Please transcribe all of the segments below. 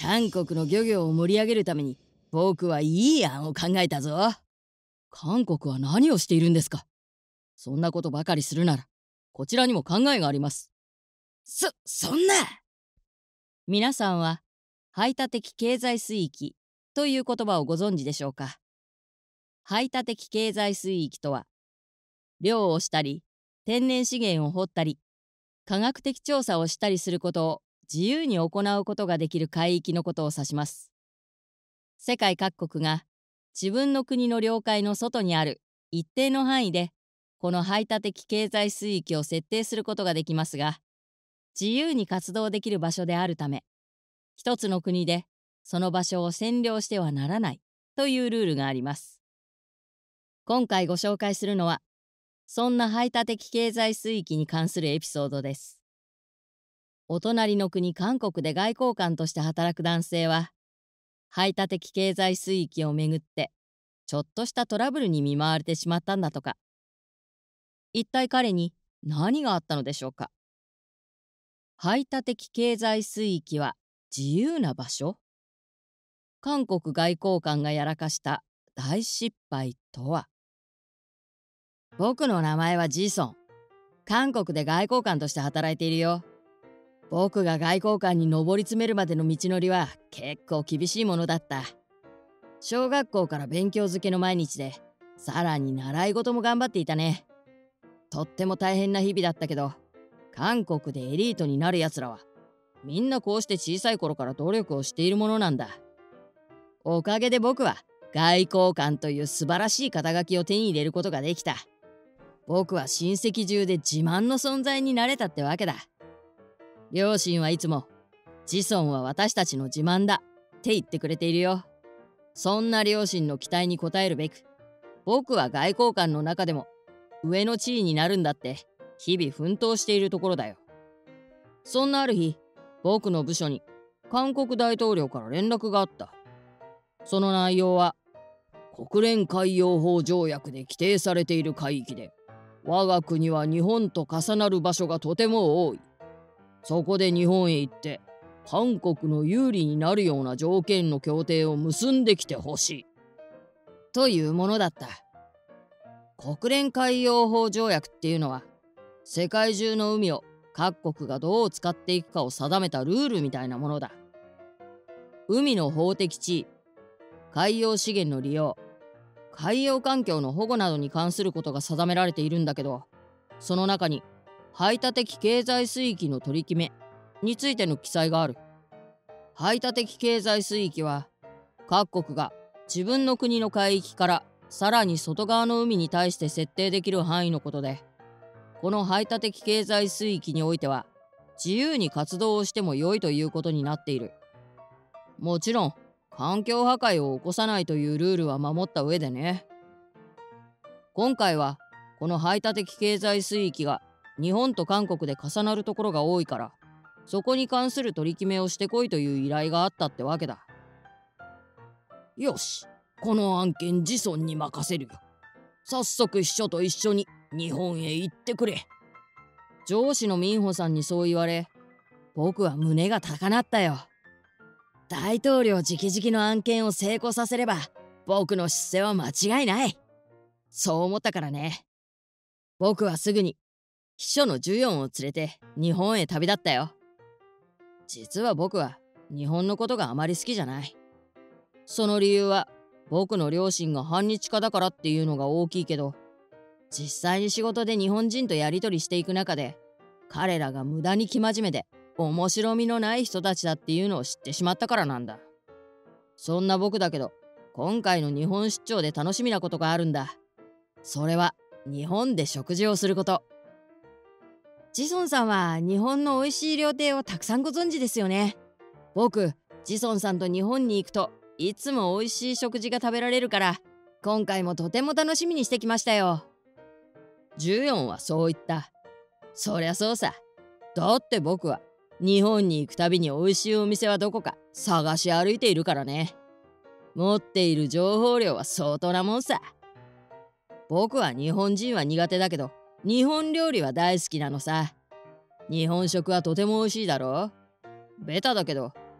韓国の漁業を盛り上げるために僕はいい案を考えたぞ。韓国は何をしているんですか？そんなことばかりするならこちらにも考えがあります。そんな。皆さんは排他的経済水域という言葉をご存知でしょうか？排他的経済水域とは、漁をしたり天然資源を掘ったり科学的調査をしたりすることを自由に行うことができる海域のことを指します。世界各国が自分の国の領海の外にある一定の範囲でこの排他的経済水域を設定することができますが、自由に活動できる場所であるため、一つの国でその場所を占領してはならないというルールがあります。今回ご紹介するのは、そんな排他的経済水域に関するエピソードです。お隣の国韓国で外交官として働く男性は、排他的経済水域をめぐってちょっとしたトラブルに見舞われてしまったんだとか。一体彼に何があったのでしょうか？排他的経済水域は自由な場所？韓国外交官がやらかした大失敗とは？僕の名前はジソン。韓国で外交官として働いているよ。僕が外交官に上り詰めるまでの道のりは結構厳しいものだった。小学校から勉強漬けの毎日で、さらに習い事も頑張っていたね。とっても大変な日々だったけど、韓国でエリートになるやつらはみんなこうして小さい頃から努力をしているものなんだ。おかげで僕は外交官という素晴らしい肩書きを手に入れることができた。僕は親戚中で自慢の存在になれたってわけだ。両親はいつもジソンは私たちの自慢だって言ってくれているよ。そんな両親の期待に応えるべく、僕は外交官の中でも上の地位になるんだって日々奮闘しているところだよ。そんなある日、僕の部署に韓国大統領から連絡があった。その内容は、国連海洋法条約で規定されている海域で我が国は日本と重なる場所がとても多い。そこで日本へ行って韓国の有利になるような条件の協定を結んできてほしいというものだった。国連海洋法条約っていうのは、世界中の海を各国がどう使っていくかを定めたルールみたいなものだ。海の法的地位、海洋資源の利用、海洋環境の保護などに関することが定められているんだけど、その中に排他的経済水域の取り決めについての記載がある。排他的経済水域は、各国が自分の国の海域からさらに外側の海に対して設定できる範囲のことで、この排他的経済水域においては自由に活動をしても良いということになっている。もちろん環境破壊を起こさないというルールは守った上でね。今回はこの排他的経済水域が日本と韓国で重なるところが多いから、そこに関する取り決めをしてこいという依頼があったってわけだ。よし、この案件ジソンに任せるよ。早速秘書と一緒に日本へ行ってくれ。上司のミンホさんにそう言われ、僕は胸が高鳴ったよ。大統領直々の案件を成功させれば僕の出世は間違いない。そう思ったからね。僕はすぐに秘書のジュヨンを連れて日本へ旅立ったよ。実は僕は日本のことがあまり好きじゃない。その理由は僕の両親が反日家だからっていうのが大きいけど、実際に仕事で日本人とやり取りしていく中で、彼らが無駄に生真面目で面白みのない人たちだっていうのを知ってしまったからなんだ。そんな僕だけど、今回の日本出張で楽しみなことがあるんだ。それは日本で食事をすること。ジソンさんは日本の美味しい料亭をたくさんご存知ですよね。僕、ジソンさんと日本に行くといつも美味しい食事が食べられるから、今回もとても楽しみにしてきましたよ。14はそう言った。そりゃそうさ。だって僕は日本に行くたびに美味しいお店はどこか探し歩いているからね。持っている情報量は相当なもんさ。僕は日本人は苦手だけど、日本料理は大好きなのさ。日本食はとても美味しいだろう。ベタだけど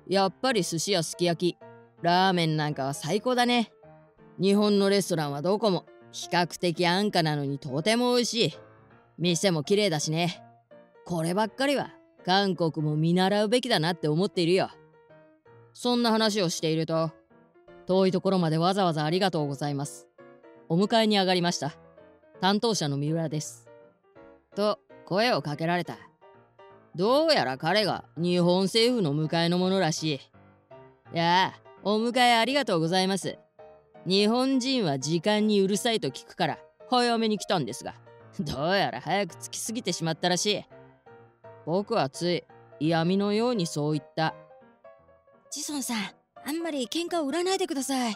やっぱり寿司やすき焼き、ラーメンなんかは最高だね。日本のレストランはどこも比較的安価なのにとても美味しい。店も綺麗だしね。こればっかりは韓国も見習うべきだなって思っているよ。そんな話をしていると、遠いところまでわざわざありがとうございます。お迎えに上がりました。担当者の三浦です。と声をかけられた。どうやら彼が日本政府の迎えのものらしい。いやあ、お迎えありがとうございます。日本人は時間にうるさいと聞くから早めに来たんですが、どうやら早く着きすぎてしまったらしい。僕はつい嫌味のようにそう言った。 ジソンさん、あんまり喧嘩を売らないでください。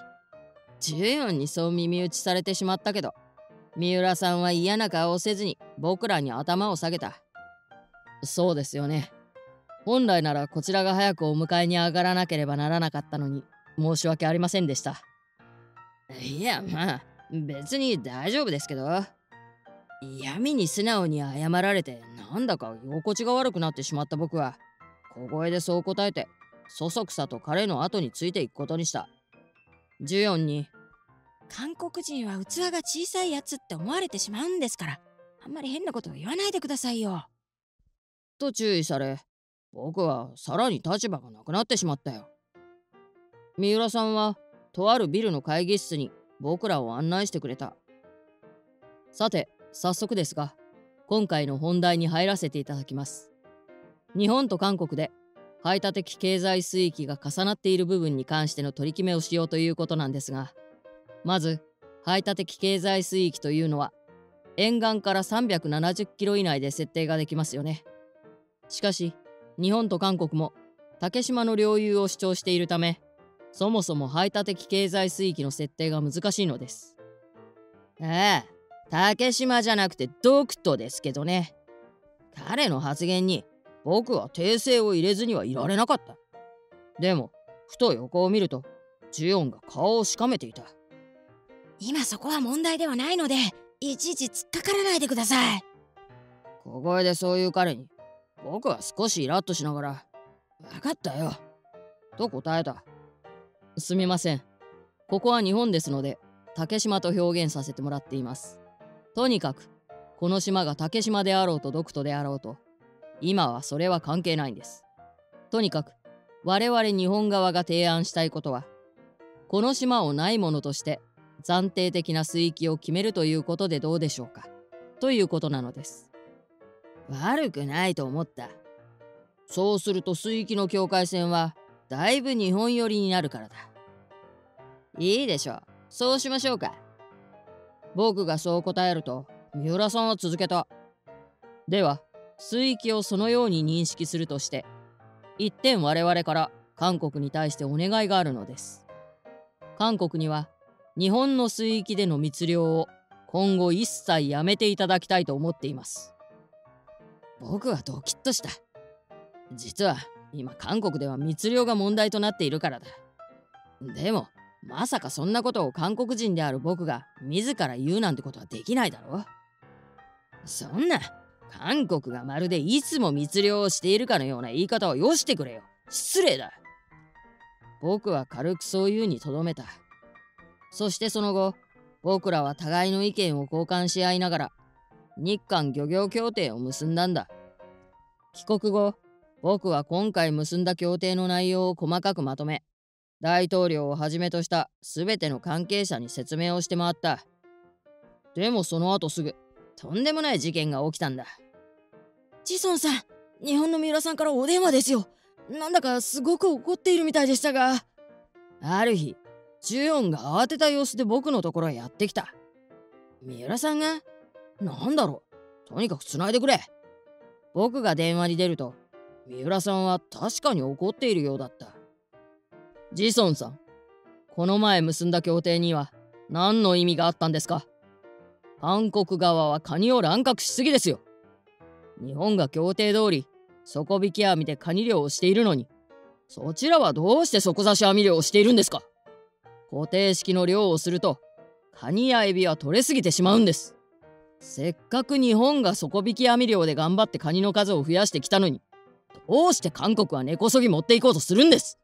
14にそう耳打ちされてしまったけど、三浦さんは嫌な顔をせずに僕らに頭を下げた。そうですよね。本来ならこちらが早くお迎えに上がらなければならなかったのに申し訳ありませんでした。いや、まあ別に大丈夫ですけど、嫌味に素直に謝られてなんだか居心地が悪くなってしまった僕は小声でそう答えてそそくさと彼の後についていくことにした。ジュヨンに、 韓国人は器が小さいやつって思われてしまうんですから、あんまり変なことを言わないでくださいよ。 と注意され、僕はさらに立場がなくなってしまったよ。三浦さんはとあるビルの会議室に僕らを案内してくれた。さて早速ですが、今回の本題に入らせていただきます。日本と韓国で排他的経済水域が重なっている部分に関しての取り決めをしようということなんですが、まず排他的経済水域というのは沿岸から370キロ以内で設定ができますよね。しかし日本と韓国も竹島の領有を主張しているため、そもそも排他的経済水域の設定が難しいのです。ああ、竹島じゃなくてドクトですけどね。彼の発言に僕は訂正を入れずにはいられなかった。でもふと横を見るとジュヨンが顔をしかめていた。 今そこは問題ではないので、いちいち突っかからないでください。 小声でそういう彼に僕は少しイラッとしながら、分かったよと答えた。すみません。ここは日本ですので竹島と表現させてもらっています。とにかくこの島が竹島であろうとドクトであろうと、今はそれは関係ないんです。とにかく我々日本側が提案したいことは、この島をないものとして暫定的な水域を決めるということでどうでしょうか、ということなのです。悪くないと思った。そうすると水域の境界線はだいぶ日本寄りになるからだ。いいでしょう、そうしましょうか。僕がそう答えると三浦さんは続けた。では水域をそのように認識するとして、一点我々から韓国に対してお願いがあるのです。韓国には日本の水域での密漁を今後一切やめていただきたいと思っています。僕はドキッとした。実は今韓国では密漁が問題となっているからだ。でもまさかそんなことを韓国人である僕が自ら言うなんてことはできないだろ。そんな、韓国がまるでいつも密漁をしているかのような言い方をよしてくれよ。失礼だ。僕は軽くそう言うにとどめた。そしてその後、僕らは互いの意見を交換し合いながら日韓漁業協定を結んだんだ。帰国後、僕は今回結んだ協定の内容を細かくまとめ、大統領をはじめとした全ての関係者に説明をして回った。でもその後すぐとんでもない事件が起きたんだ。 ジソンさん、日本の三浦さんからお電話ですよ。なんだかすごく怒っているみたいでしたが。 ある日、ジュヨンが慌てた様子で僕のところへやってきた。三浦さんが、なんだろう、とにかくつないでくれ。僕が電話に出ると、三浦さんは確かに怒っているようだった。ジソンさん、この前結んだ協定には何の意味があったんですか。韓国側はカニを乱獲しすぎですよ。日本が協定通り底引き網でカニ漁をしているのに、そちらはどうして底差し網漁をしているんですか。固定式の漁をするとカニやエビは取れすぎてしまうんです。せっかく日本が底引き網漁で頑張ってカニの数を増やしてきたのに、どうして韓国は根こそぎ持っていこうとするんです。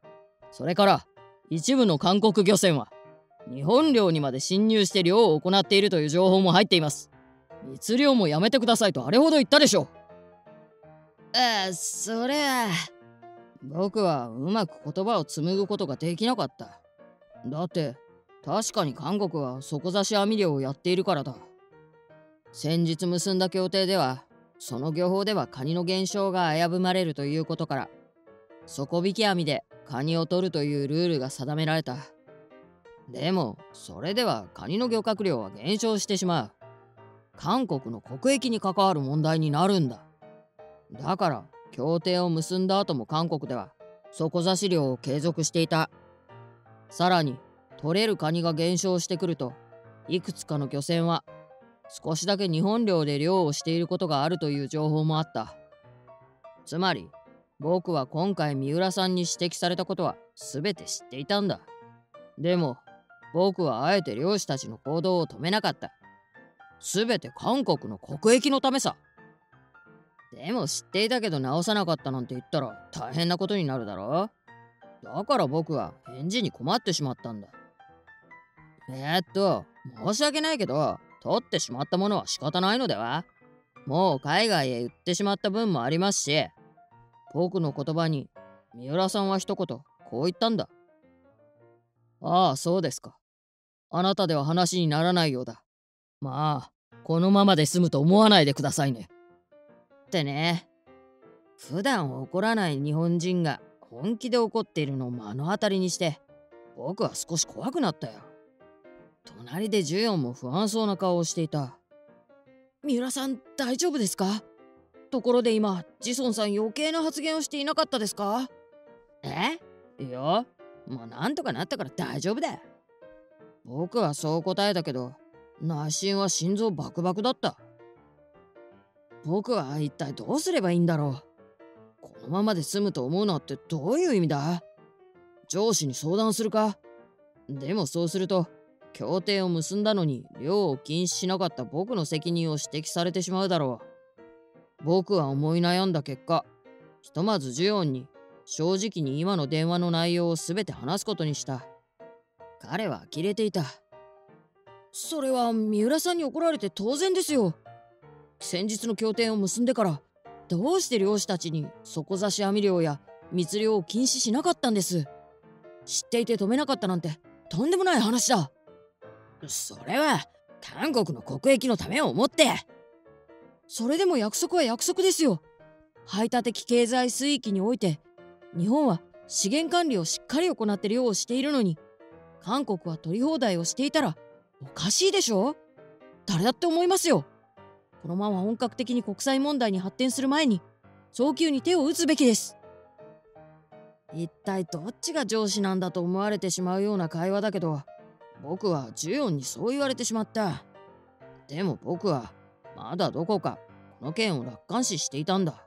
それから一部の韓国漁船は日本領にまで侵入して漁を行っているという情報も入っています。密漁もやめてくださいとあれほど言ったでしょう。 それは。 僕はうまく言葉を紡ぐことができなかった。だって確かに韓国は底差し網漁をやっているからだ。先日結んだ協定ではその漁法ではカニの減少が危ぶまれるということから底引き網でカニを取るというルールが定められた。でもそれではカニの漁獲量は減少してしまう。韓国の国益に関わる問題になるんだ。だから協定を結んだ後も韓国では底差し漁を継続していた。さらに取れるカニが減少してくるといくつかの漁船は少しだけ日本領で漁をしていることがあるという情報もあった。つまり僕は今回三浦さんに指摘されたことは全て知っていたんだ。でも僕はあえて漁師たちの行動を止めなかった。全て韓国の国益のためさ。でも知っていたけど直さなかったなんて言ったら大変なことになるだろ。だから僕は返事に困ってしまったんだ。申し訳ないけど取ってしまったものは仕方ないのでは。もう海外へ売ってしまった分もありますし、僕の言葉に三浦さんは一言こう言ったんだ。ああ、そうですか。あなたでは話にならないようだ。まあこのままで済むと思わないでくださいね。ってね、普段怒らない日本人が本気で怒っているのを目の当たりにして僕は少し怖くなったよ。隣でジュヨンも不安そうな顔をしていた。 三浦さん大丈夫ですか？ところで今ジソンさん余計な発言をしていなかったですか？ いや、まあなんとかなったから大丈夫だ。僕はそう答えたけど内心は心臓バクバクだった。僕は一体どうすればいいんだろう。このままで済むと思うのってどういう意味だ？上司に相談するか？でもそうすると協定を結んだのに漁を禁止しなかった僕の責任を指摘されてしまうだろう。僕は思い悩んだ結果、ひとまずジュヨンに正直に今の電話の内容を全て話すことにした。彼は呆れていた。 それは三浦さんに怒られて当然ですよ。先日の協定を結んでからどうして漁師たちに底差し網漁や密漁を禁止しなかったんです？知っていて止めなかったなんてとんでもない話だ。 それは韓国の国益のためを思って。 それでも約束は約束ですよ。排他的経済水域において日本は資源管理をしっかり行って漁をしているのに韓国は取り放題をしていたらおかしいでしょ。誰だって思いますよ。このまま本格的に国際問題に発展する前に早急に手を打つべきです。 一体どっちが上司なんだと思われてしまうような会話だけど、僕はジュヨンにそう言われてしまった。でも僕はまだどこかこの件を楽観視していたんだ。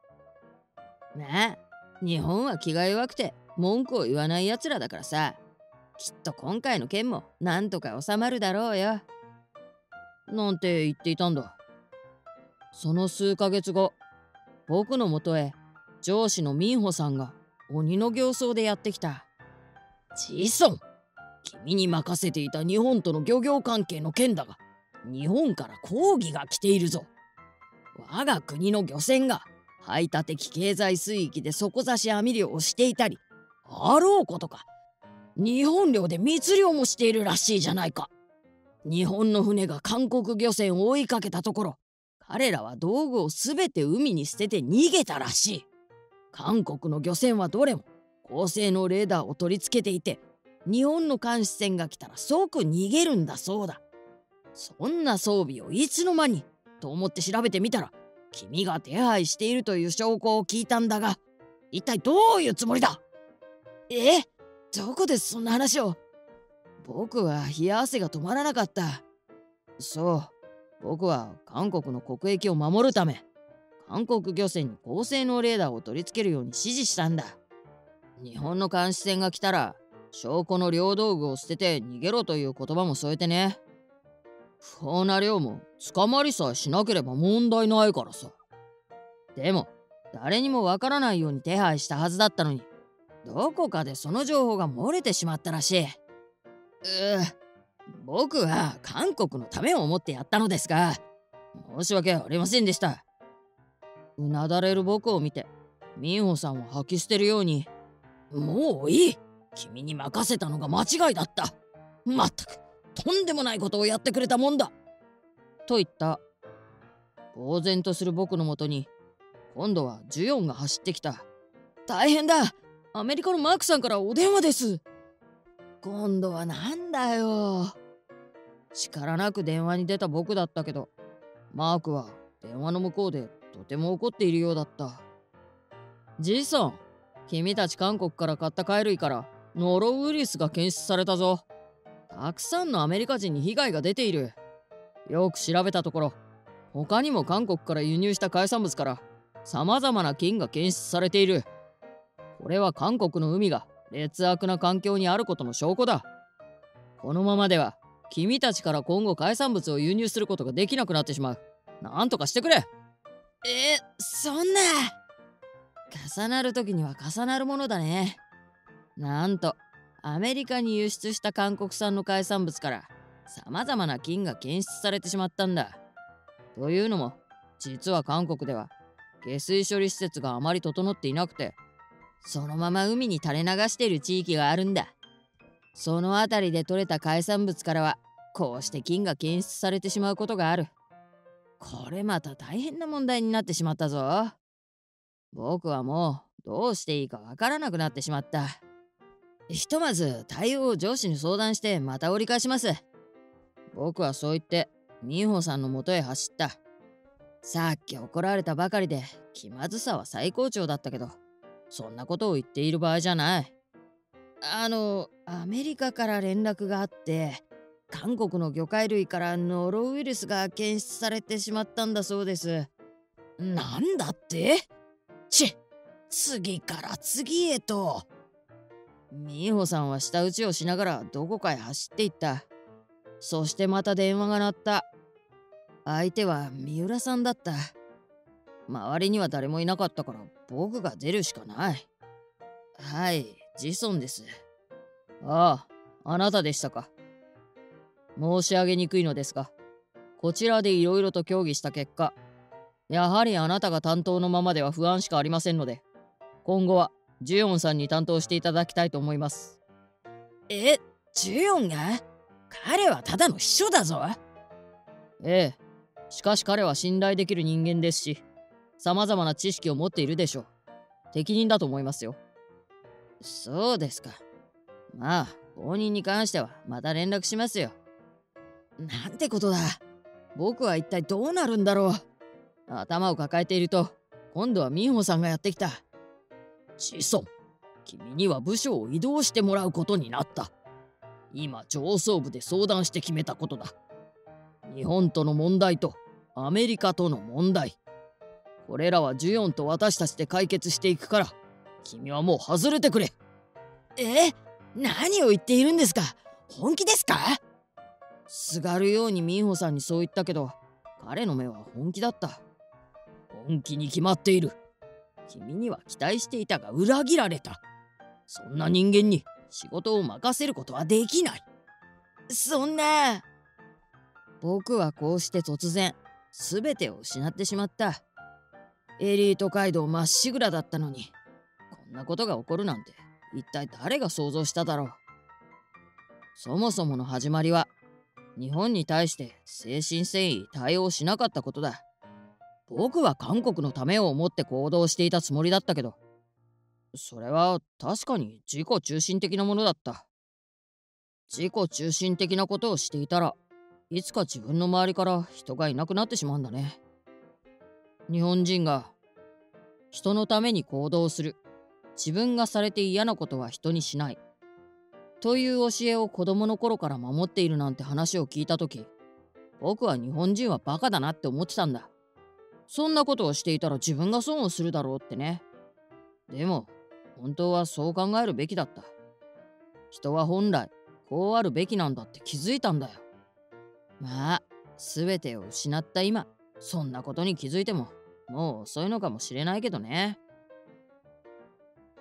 日本は気が弱くて文句を言わないやつらだからさ。きっと今回の件もなんとか収まるだろうよ。なんて言っていたんだ。その数ヶ月後、僕のもとへ上司のミンホさんが鬼の形相でやってきた。ジソン、君に任せていた日本との漁業関係の件だが、日本から抗議が来ているぞ。我が国の漁船が排他的経済水域で底差し網漁をしていたり、あろうことか日本領で密漁もしているらしいじゃないか。日本の船が韓国漁船を追いかけたところ、彼らは道具をすべて海に捨てて逃げたらしい。韓国の漁船はどれも高性能レーダーを取り付けていて、日本の監視船が来たら即逃げるんだそうだ。そんな装備をいつの間にと思って調べてみたら、君が手配しているという証拠を聞いたんだが、一体どういうつもりだ？ どこでそんな話を？ 僕は冷や汗が止まらなかった。そう、僕は韓国の国益を守るため、韓国漁船に高性能レーダーを取り付けるように指示したんだ。日本の監視船が来たら、証拠の漁道具を捨てて逃げろという言葉も添えてね。不法な漁も捕まりさえしなければ問題ないからさ。でも誰にもわからないように手配したはずだったのに、 どこかでその情報が漏れてしまったらしい。僕は韓国のためを思ってやったのですが、申し訳ありませんでした。うなだれる僕を見て、ミンホさんは吐き捨てるように、もういい、君に任せたのが間違いだった。まったく、とんでもないことをやってくれたもんだ。と言った。呆然とする僕のもとに、今度はジュヨンが走ってきた。大変だ、アメリカのマークさんからお電話です。今度はなんだよ。力なく電話に出た僕だったけど、マークは電話の向こうでとても怒っているようだった。ジソン、君たち韓国から買った貝類からノロウイルスが検出されたぞ。たくさんのアメリカ人に被害が出ている。よく調べたところ、他にも韓国から輸入した海産物から様々な菌が検出されている。これは韓国の海が劣悪な環境にあることの証拠だ。このままでは君たちから今後海産物を輸入することができなくなってしまう。なんとかしてくれ。そんな。重なる時には重なるものだね。なんとアメリカに輸出した韓国産の海産物から様々な菌が検出されてしまったんだ。というのも、実は韓国では下水処理施設があまり整っていなくて、そのまま海に垂れ流している地域があるんだ。その辺りで採れた海産物からはこうして菌が検出されてしまうことがある。これまた大変な問題になってしまったぞ。僕はもうどうしていいかわからなくなってしまった。ひとまず対応を上司に相談してまた折り返します。僕はそう言ってミンホさんの元へ走った。さっき怒られたばかりで気まずさは最高潮だったけど、そんなことを言っている場合じゃない。アメリカから連絡があって、韓国の魚介類からノロウイルスが検出されてしまったんだそうです。なんだって？次から次へと。美穂さんは舌打ちをしながらどこかへ走っていった。そしてまた電話が鳴った。相手は三浦さんだった。周りには誰もいなかったから僕が出るしかない。はい、ジソンです。ああ、あなたでしたか。申し上げにくいのですが、こちらでいろいろと協議した結果、やはりあなたが担当のままでは不安しかありませんので、今後はジュヨンさんに担当していただきたいと思います。ジュヨンが？彼はただの秘書だぞ。ええ、しかし彼は信頼できる人間ですし、様々な知識を持っているでしょう。適任だと思いますよ。そうですか。まあ、後任に関してはまた連絡しますよ。なんてことだ。僕は一体どうなるんだろう。頭を抱えていると、今度はミンホさんがやってきた。ジソン、君には部署を異動してもらうことになった。今、上層部で相談して決めたことだ。日本との問題とアメリカとの問題。これらはジュヨンと私たちで解決していくから、君はもう外れてくれ。何を言っているんですか？本気ですか？すがるようにミンホさんにそう言ったけど、彼の目は本気だった。本気に決まっている。君には期待していたが裏切られた。そんな人間に仕事を任せることはできない。そんな。僕はこうして突然全てを失ってしまった。エリート街道まっしぐらだったのに、こんなことが起こるなんて一体誰が想像しただろう。そもそもの始まりは日本に対して誠心誠意対応しなかったことだ。僕は韓国のためを思って行動していたつもりだったけど、それは確かに自己中心的なものだった。自己中心的なことをしていたら、いつか自分の周りから人がいなくなってしまうんだね。日本人が人のために行動する、自分がされて嫌なことは人にしないという教えを子供の頃から守っているなんて話を聞いたとき、僕は日本人はバカだなって思ってたんだ。そんなことをしていたら自分が損をするだろうってね。でも本当はそう考えるべきだった。人は本来こうあるべきなんだって気づいたんだよ。まあ、全てを失った今、そんなことに気づいてももう遅いのかもしれないけどね。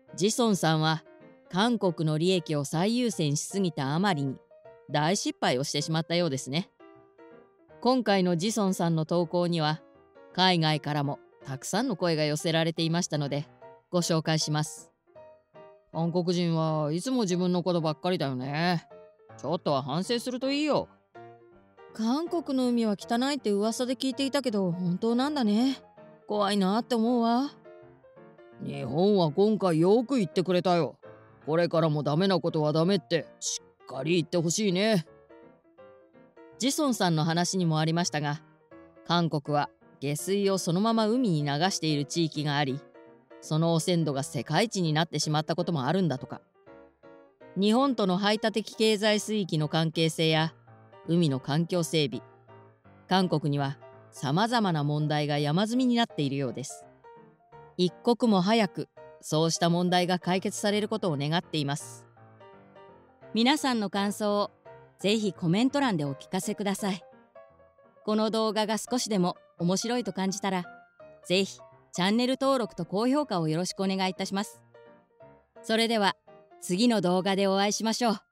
ジソンさんは韓国の利益を最優先しすぎたあまりに大失敗をしてしまったようですね。今回のジソンさんの投稿には海外からもたくさんの声が寄せられていましたのでご紹介します。韓国人はいつも自分のことばっかりだよね。ちょっとは反省するといいよ。 韓国の海は汚いって噂で聞いていたけど本当なんだね。怖いなって思うわ。 日本は今回よく言ってくれたよ。これからもダメなことはダメってしっかり言ってほしいね。ジソンさんの話にもありましたが、韓国は下水をそのまま海に流している地域があり、その汚染度が世界一になってしまったこともあるんだとか。日本との排他的経済水域の関係性や海の環境整備、韓国にはさまざまな問題が山積みになっているようです。一刻も早くそうした問題が解決されることを願っています。皆さんの感想をぜひコメント欄でお聞かせください。この動画が少しでも面白いと感じたら、ぜひチャンネル登録と高評価をよろしくお願いいたします。それでは次の動画でお会いしましょう。